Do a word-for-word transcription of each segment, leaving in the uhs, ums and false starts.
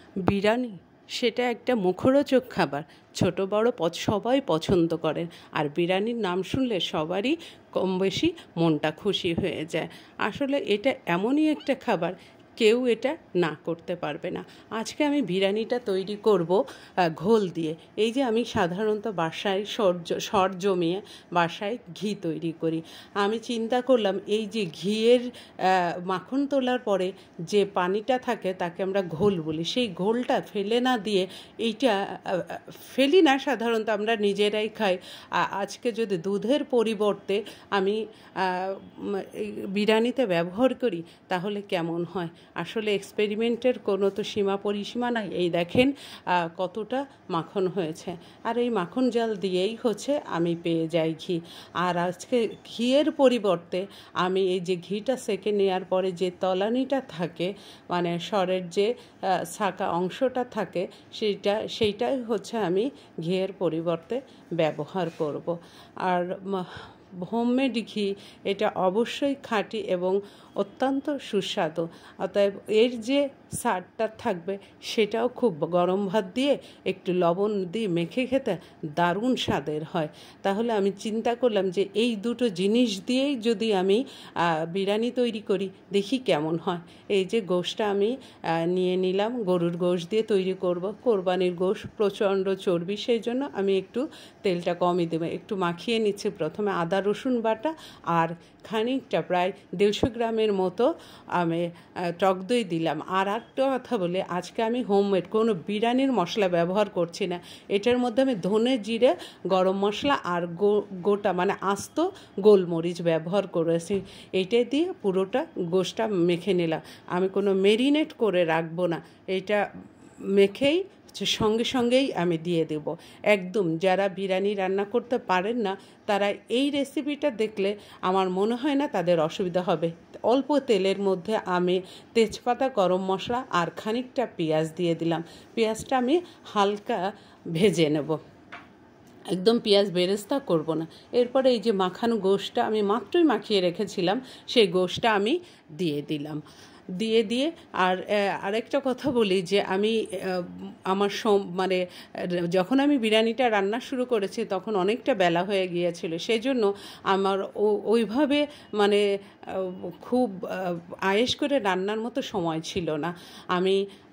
বিরিয়ানি সেটা একটা মুখরোচক খাবার। ছোট বড় সবাই পছন্দ করেন, আর বিরিয়ানির নাম শুনলে সবারই কম বেশি মনটা খুশি হয়ে যায়। আসলে এটা এমনই একটা খাবার, কেউ এটা না করতে পারবে না। আজকে আমি বিরিয়ানিটা তৈরি করব ঘোল দিয়ে। এই যে আমি সাধারণত বাসায় সর সর জমিয়ে বাসায় ঘি তৈরি করি। আমি চিন্তা করলাম এই যে ঘিয়ের মাখন তোলার পরে যে পানিটা থাকে তাকে আমরা ঘোল বলি, সেই ঘোলটা ফেলে না দিয়ে এইটা ফেলি না, সাধারণত আমরা নিজেরাই খাই। আজকে যদি দুধের পরিবর্তে আমি বিরিয়ানিতে ব্যবহার করি তাহলে কেমন হয়। আসলে এক্সপেরিমেন্টের কোনো তো সীমা পরিসীমা নাই। এই দেখেন কতটা মাখন হয়েছে, আর এই মাখন জাল দিয়েই হচ্ছে আমি পেয়ে যাই ঘি। আর আজকে ঘিয়ের পরিবর্তে আমি এই যে ঘিটা সেকে নেওয়ার পরে যে তলানিটা থাকে, মানে সরের যে ছাকা অংশটা থাকে, সেইটা সেইটাই হচ্ছে আমি ঘিয়ের পরিবর্তে ব্যবহার করব। আর হোমমেড ঘি এটা অবশ্যই খাঁটি এবং অত্যন্ত সুস্বাদু। অতএব এর যে স্বাদটা থাকবে সেটাও খুব গরম ভাত দিয়ে একটু লবণ দিয়ে মেখে খেতে দারুণ স্বাদের হয়। তাহলে আমি চিন্তা করলাম যে এই দুটো জিনিস দিয়েই যদি আমি বিরিয়ানি তৈরি করি দেখি কেমন হয়। এই যে গোশটা আমি নিয়ে নিলাম, গরুর গোশ দিয়ে তৈরি করব। কোরবানির গোশ প্রচণ্ড চর্বি, সেই জন্য আমি একটু তেলটা কমই দেবো। একটু মাখিয়ে নিচ্ছি প্রথমে আদা রসুন বাটা, আর খানিকটা প্রায় দেড়শো গ্রামের মতো আমি টক দই দিলাম। আর একটা কথা বলে, আজকে আমি হোমমেড কোনো বিরিয়ানির মশলা ব্যবহার করছি না। এটার মধ্যে আমি ধনে জিরে গরম মশলা আর গোটা মানে আস্ত গোলমরিচ ব্যবহার করেছি। এইটাই দিয়ে পুরোটা গোশটা মেখে নিলাম। আমি কোনো মেরিনেট করে রাখবো না, এটা মেখেই সঙ্গে সঙ্গেই আমি দিয়ে দেব। একদম যারা বিরিয়ানি রান্না করতে পারেন না তারা এই রেসিপিটা দেখলে আমার মনে হয় না তাদের অসুবিধা হবে। অল্প তেলের মধ্যে আমি তেজপাতা, গরম মশলা আর খানিকটা পেঁয়াজ দিয়ে দিলাম। পেঁয়াজটা আমি হালকা ভেজে নেব, একদম পেঁয়াজ বেরেস্তা করব না। এরপরে এই যে মাখানো গোশটা আমি মাত্রই মাখিয়ে রেখেছিলাম, সেই গোশটা আমি দিয়ে দিলাম। দিয়ে দিয়ে আর আরেকটা কথা বলি যে আমি আমার মানে যখন আমি বিরিয়ানিটা রান্না শুরু করেছি তখন অনেকটা বেলা হয়ে গিয়েছিল, সেই জন্য আমার ওইভাবে মানে খুব আয়েশ করে রান্নার মতো সময় ছিল না। আমি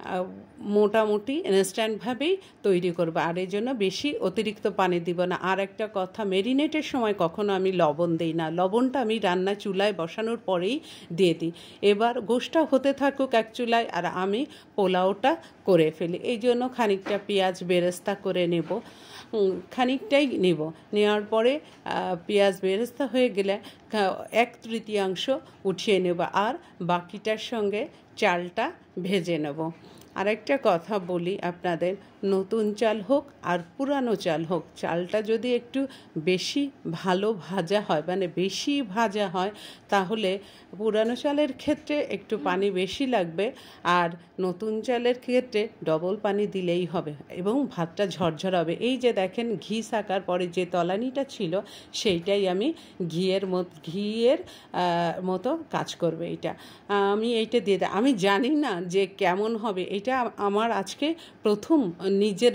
মোটামুটি ইনস্ট্যান্টভাবেই তৈরি করবো, আর এই জন্য বেশি অতিরিক্ত পানি দিব না। আর একটা কথা, মেরিনেটের সময় কখনো আমি লবণ দিই না, লবণটা আমি রান্না চুলায় বসানোর পরেই দিয়ে দিই। এবার গোশটা হতে থাকুক এক চুলায়, আর আমি পোলাওটা করে ফেলি। এই জন্য খানিকটা পেঁয়াজ বেরেস্তা করে নেব, খানিকটাই নেব। নেওয়ার পরে পেঁয়াজ বেরেস্তা হয়ে গেলে এক তৃতীয়াংশ উঠিয়ে নেব, আর বাকিটার সঙ্গে চালটা ভেজে নেব। আরেকটা কথা বলি আপনাদের, নতুন চাল হোক আর পুরানো চাল হোক, চালটা যদি একটু বেশি ভালো ভাজা হয়, মানে বেশি ভাজা হয়, তাহলে পুরানো চালের ক্ষেত্রে একটু পানি বেশি লাগবে, আর নতুন চালের ক্ষেত্রে ডবল পানি দিলেই হবে এবং ভাতটা ঝরঝর হবে। এই যে দেখেন ঘি ছাকার পরে যে তলানিটা ছিল সেইটাই আমি ঘিয়ের মতো ঘিয়ের মতো কাজ করবে। এটা আমি এইটা দিয়ে দিই। আমি জানি না যে কেমন হবে, এটা আমার আজকে প্রথম নিজের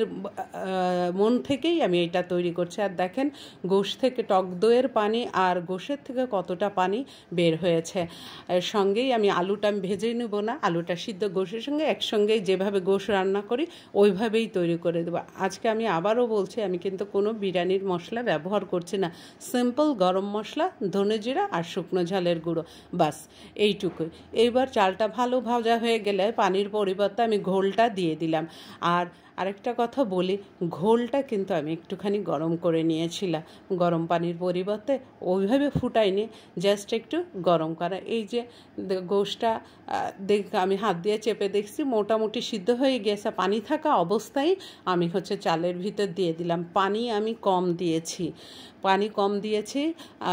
মন থেকেই আমি এটা তৈরি করছি। আর দেখেন গোশ থেকে টক দইয়ের পানি আর গোশের থেকে কতটা পানি বের হয়েছে। সঙ্গেই আমি আলুটা আমি ভেজে নেব না, আলুটা সিদ্ধ গোশের সঙ্গে একসঙ্গেই যেভাবে গোশ রান্না করি ওইভাবেই তৈরি করে দেবো। আজকে আমি আবারও বলছি, আমি কিন্তু কোনো বিরিয়ানির মশলা ব্যবহার করছি না। সিম্পল গরম মশলা, ধনে জিরা আর শুকনো ঝালের গুঁড়ো, বাস এইটুকুই। এইবার চালটা ভালো ভাজা হয়ে গেলে পানির পরিবর্তে আমি ঘোলটা দিয়ে দিলাম। আর আরেকটা কথা বলি, ঘোলটা কিন্তু আমি একটুখানি গরম করে নিয়েছিলাম, গরম পানির পরিবর্তে ওইভাবে ফুটাইনি, জাস্ট একটু গরম করা। এই যে গোশটা দেখ আমি হাত দিয়ে চেপে দেখছি মোটামুটি সিদ্ধ হয়ে গেছে। পানি থাকা অবস্থায় আমি হচ্ছে চালের ভিতর দিয়ে দিলাম। পানি আমি কম দিয়েছি, পানি কম দিয়েছি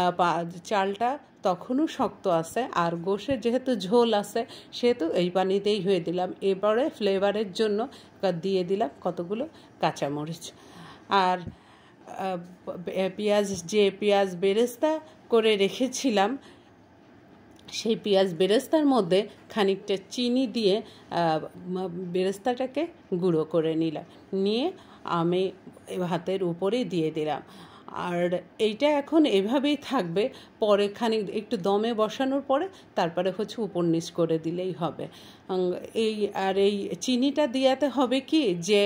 চালটা তখনও শক্ত আছে, আর গোশের যেহেতু ঝোল আছে সেহেতু এই পানিতেই হয়ে দিলাম। এবারে ফ্লেভারের জন্য দিয়ে দিলাম কতগুলো কাঁচামরিচ, আর পেঁয়াজ যে পেঁয়াজ বেরেস্তা করে রেখেছিলাম সেই পেঁয়াজ বেরেস্তার মধ্যে খানিকটা চিনি দিয়ে বেরেস্তাটাকে গুঁড়ো করে নিলাম, নিয়ে আমি ভাতের উপরেই দিয়ে দিলাম। আর এইটা এখন এভাবেই থাকবে, পরে খানিক একটু দমে বসানোর পরে তারপরে হচ্ছে উপর নিচ করে দিলেই হবে। এই আর এই চিনিটা দেওয়াতে হবে কি যে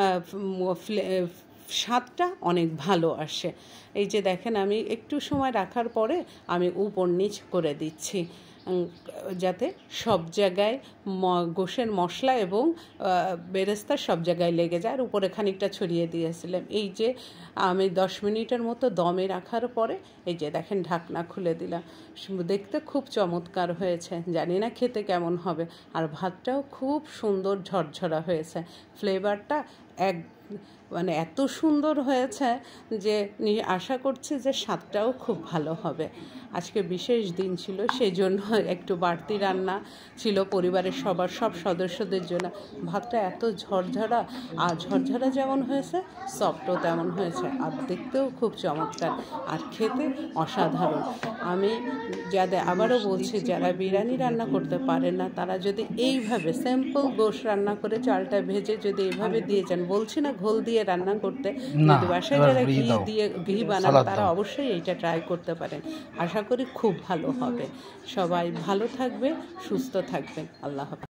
স্বাদটা অনেক ভালো আসে। এই যে দেখেন আমি একটু সময় রাখার পরে আমি উপর নিচ করে দিচ্ছি, যাতে সব জায়গায় গোশের মশলা এবং বেরেস্তা সব জায়গায় লেগে যায়। আর উপরে খানিকটা ছড়িয়ে দিয়েছিলাম। এই যে আমি দশ মিনিটের মতো দমে রাখার পরে এই যে দেখেন ঢাকনা খুলে দিলাম। দেখতে খুব চমৎকার হয়েছে, জানি না খেতে কেমন হবে। আর ভাতটাও খুব সুন্দর ঝরঝরা হয়েছে, ফ্লেভারটা এক মানে এত সুন্দর হয়েছে যে আশা করছি যে স্বাদটাও খুব ভালো হবে। আজকে বিশেষ দিন ছিল, সেই জন্য একটু বাড়তি রান্না ছিল পরিবারের সবার সব সদস্যদের জন্য। ভাতটা এত ঝরঝরা, আর ঝরঝরা যেমন হয়েছে সফটও তেমন হয়েছে, আর দেখতেও খুব চমৎকার, আর খেতে অসাধারণ। আমি যাদের আবারও বলছি, যারা বিরিয়ানি রান্না করতে পারেন না তারা যদি এইভাবে সিম্পল গোশ রান্না করে চালটা ভেজে যদি এইভাবে দিয়ে যান, বলছি না ঘোল দিয়ে রান্না করতে, যদি বাসায় যারা ঘি দিয়ে ঘি বানান তারা অবশ্যই এইটা ট্রাই করতে পারেন। আশা করি খুব ভালো হবে। সবাই ভালো থাকবে, সুস্থ থাকবেন। আল্লাহ হাফেজ।